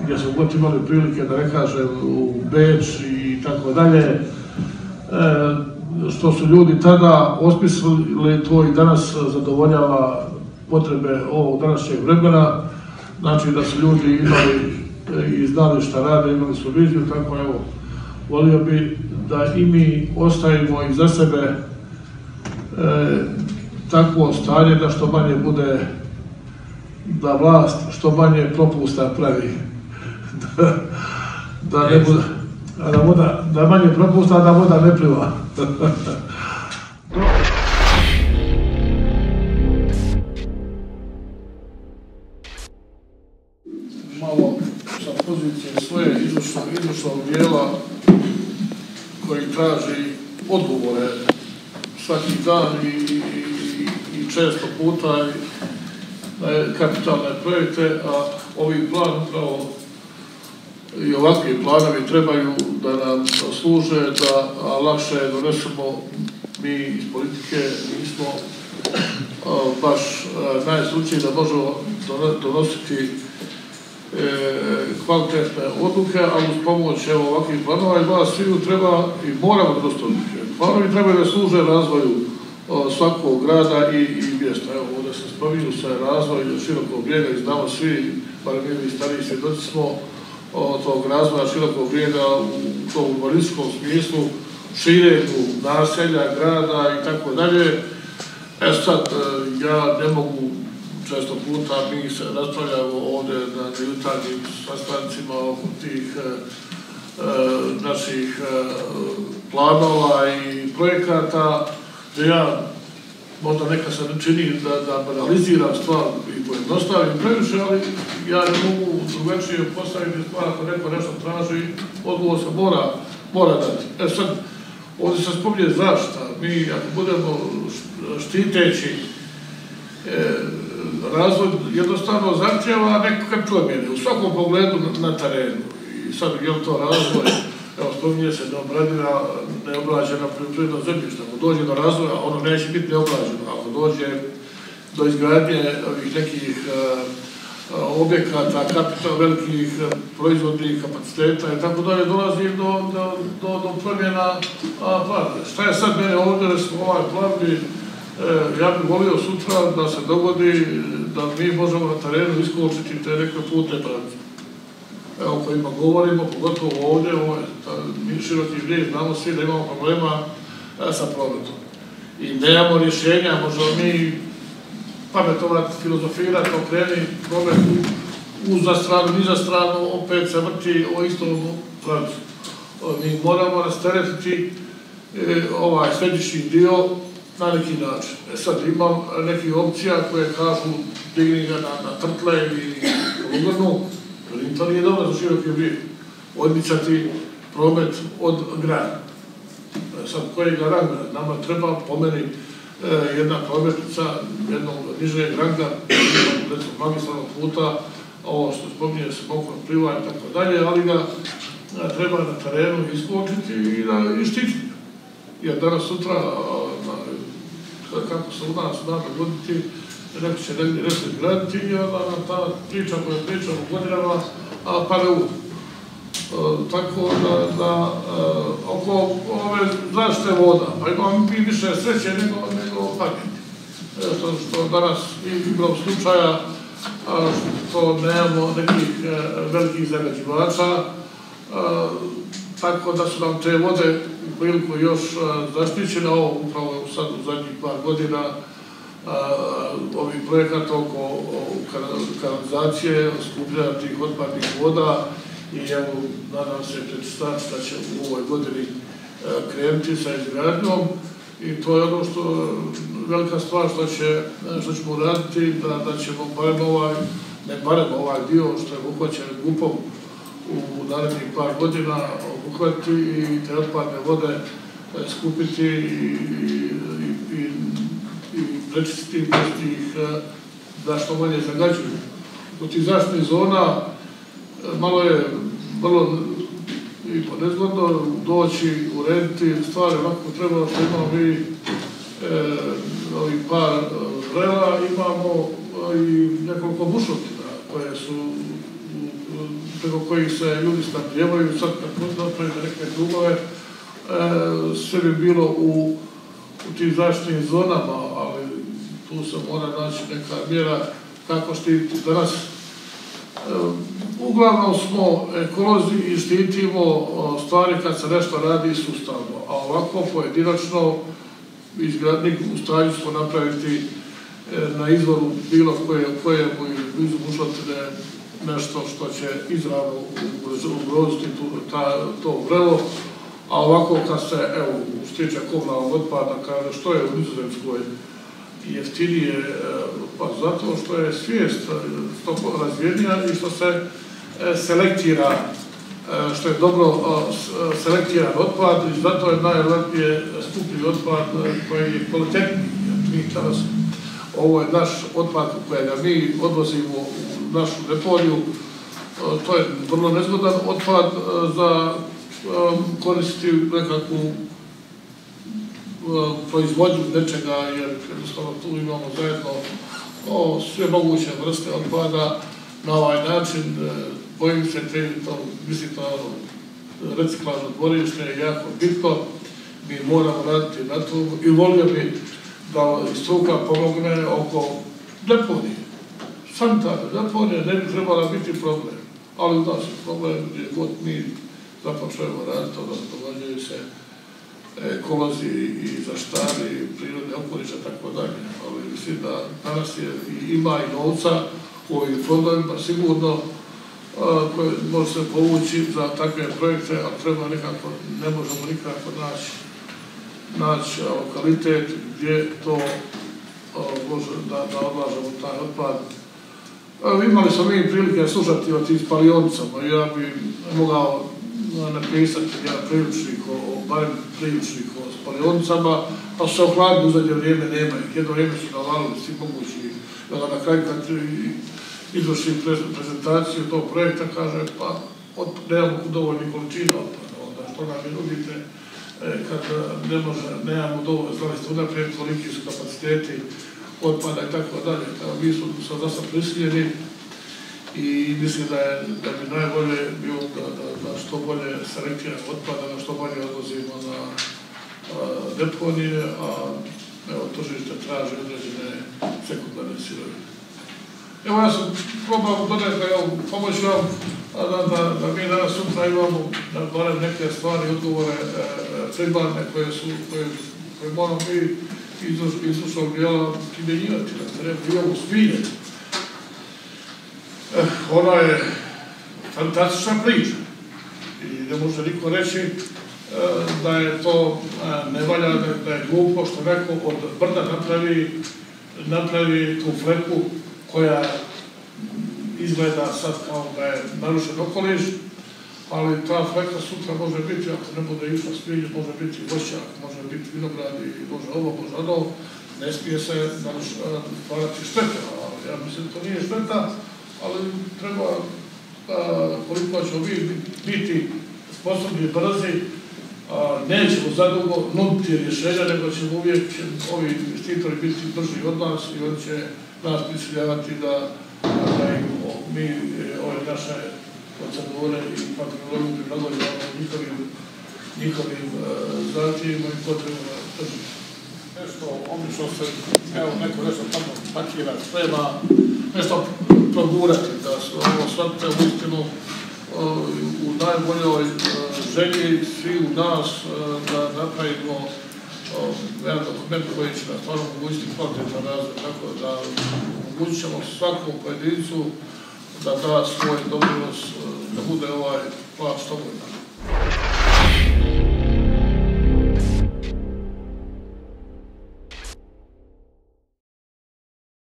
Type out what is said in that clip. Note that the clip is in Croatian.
gdje smo god imali prilike, da ne kažem, u Beč i tako dalje, što su ljudi tada osmislili, to i danas zadovoljava potrebe ovog današnjeg vremena. Znači da su ljudi imali i znali šta rade, imali su viziju, tako evo, volio bi da i mi ostavimo iza sebe takvo stanje da što manje bude, da vlast što manje propusta pravi. Da ne bude, da manje propusta, da voda ne pliva. Malo sa pozicije svoje izvršnog dijela koji traži odgovore svaki dan i često puta kapitalne projekte, a ovi plan upravo i ovakvi planovi trebaju da nam služe da lakše donesemo. Mi iz politike nismo baš najstručniji da možemo donositi kvalitetne odluke, ali uz pomoć ovakvih planova i vas sviju treba i moramo donositi odluke. Planovi trebaju da služe razvoju svakog grada i mjesta. Evo, ovdje se spominju se razvoj Širokog Brijega i znamo svi, bar mi stariji svjedoci smo tog razvoja Širokog Brijega u tom urbanističkom smislu, širenju naselja, grada i tako dalje. Sad, ja ne mogu, često puta mi se raspravljamo ovdje na jutarnjim sastancima oko tih naših planova i projekata, gdje ja možda neka se ne čini da banaliziram stvar i pojednostavim previše, ali ja ne mogu drugačije postaviti stvar ako neko nešto traži, odgovor se mora dati. Sad, ovdje se spominje zaštita. Mi ako budemo štiteći razvoj jednostavno zahtjeva nekakve promjene u svakom pogledu na terenu. I sad je li to razvoj, evo spominje se neobrađena poljoprivredna zemljišta. Ako dođe do razvoja, ono neće biti neobrađeno. Ako dođe do izgradnje ovih nekih objekata, velikih proizvodnih kapaciteta i tako dalje, dolazi do promjena plana. Šta je sad mene ovdje, recimo ovaj plan bi, ja bih volio sutra da se dogodi da mi možemo na terenu iskočiti te neke putne pravce. Evo, o kojima govorimo, pogotovo ovdje, mi Široki Brijeg, znamo svi da imamo problema sa prometom. I nemamo rješenja, možemo mi pametovati, filozofirati, okreni promet uz za stranu, ni za stranu, opet se vrti o istom pravcu. Mi moramo rasteretiti ovaj središnji dio na neki način. Sad imam nekih opcija koje kažu digni ga na trtle ili Luganu, to nije dobro za Široki Brijeg. Odmicati promet od grada. Sad kojega ranga? Nama treba po meni jedna prometnica jednog nižeg ranga, recimo magistralnog puta, ovo što spominje se Mokor Pliva i tako dalje, ali ga treba na terenu iskočiti i štititi. Jer danas sutra, kako se u nas da dogoditi, neko će negdje nešto izgraditi i onda nam ta priča koja pričamo godinama pade u. Tako da oko ove zaštite voda, pa imamo mi više sreće nego paketi. Što danas imamo slučaja što nemamo nekih velikih zagađivača, tako da su nam te vode priliku još zaštićene, ovo upravo sad u zadnjih par godina ovih projekata oko kanalizacije, skupljanja tih otpadnih voda i evo, nadam se pretpostaviti da će u ovoj godini krenuti sa izgradnjom i to je ono što velika stvar što ćemo raditi, da ćemo barem ovaj dio što je obuhvaćen GUP-om u narednih par godina obuhvatiti i te otpadne vode skupiti i prečistiti da što manje zagađuju. Kod tih zaštitnih zona malo je vrlo i nezgodno doći, urediti stvari ovako treba što imamo mi ovih par vrela, imamo i nekoliko bušotina koje su preko kojih se ljudi snabdijevaju, sad kad napravite neke krugove, sve bi bilo u tim zaštitnim zonama, ali tu se mora naći neka mjera kako štititi. Danas uglavnom smo ekolozi i štitimo stvari kad se nešto radi sustavno, a ovako pojedinačno u stanju smo napraviti na izvoru bilo kojemu ili blizu bušotine nešto što će izravno ugroziti to vrelo, a ovako kad se, evo, što tiče komunalnog otpada, kaže što je u Nizozemskoj jeftinije, pa zato što je svijest što razvijenija i što se selektira, što je dobro selektiran otpad i zato je najlepije skuplji otpad koji je kvalitetniji. Mi danas, ovo je naš otpad kojega mi odvozimo u našu deponiju, to je vrlo nezgodan otpad za koristiti nekakvu proizvodnju nečega, jer jednostavno tu imamo zajedno sve moguće vrste otpada. Na ovaj način bojim se mislim reciklažno dvorište je jako bitno, mi moramo raditi na to i volio bi da struka pomogne oko deponije. Sanitarne deponije ne bi trebala biti problem, ali u nas je problem gdje god mi započnemo raditi, odnosno događaju se ekolozi i zaštitari prirodne okoliša i tako dalje. Ali mislim da danas ima i novca u ovim fondovima sigurno koje može se povući za takve projekte, ali treba nekako, ne možemo nikako naći lokalitet gdje to može da odlažemo taj otpad. Imali smo mi prilike slušati o tim spalionicama. Ja bi mogao napisati jedan priručnik, barem priručnik o spalionicama, pa su se ohladili u zadnje vrijeme, nema ih. Jedno vrijeme su navalili svi mogući. Na kraju kad izvrši prezentaciju tog projekta, kaže pa nemamo dovoljnih količina otpada, onda što nam je nudite kad nemamo dovoljno, znali ste unaprijed koliki su kapaciteti otpada i tako dalje. Mi smo sad dosta prisiljeni i mislim da bi najbolje bilo da što bolje selektiramo otpada, da što bolje odvozimo na deponije, a tržište traži određene sekundarne sirovine. Evo ja sam probao dodati, pomoći vam da mi danas sutra imamo barem neke stvari, odgovore primarne koje moramo mi iz slušnog dijela primjenjivati na terenu. Imamo svinje. Ona je fantastična priča i ne može niko reći da je to ne valja, da je glupo što neko od brda napravi tu fleku koja izgleda sad kao da je narušen okoliš, ali ta fleka sutra može biti, ako ne bude išla svinje, može biti voćak, može biti vinogradi, može ovo, može ono, ne smije se stvarati štete, ali ja mislim da to nije šteta, ali treba, koliko ćemo biti sposobni, brzi, nećemo zadugo nuditi rješenja, nego ćemo uvijek ovi investitori biti brži od nas i oni će nas prisiljavati da mi ove naše procedure i papirologiju prilagođavamo njihovim zahtjevima i potrebama tržišta. Nešto obično se, evo neko nešto tamo pakira, treba nešto progurati, da se ovo shvatite u istinu u najboljoj želji svi u nas da napravimo jedan dokument koji će nas stvarno omogućiti kvalitetan razvoj, tako da omogućit ćemo svakom pojedincu da da svoj doprinos, da bude ovaj plan što bolji.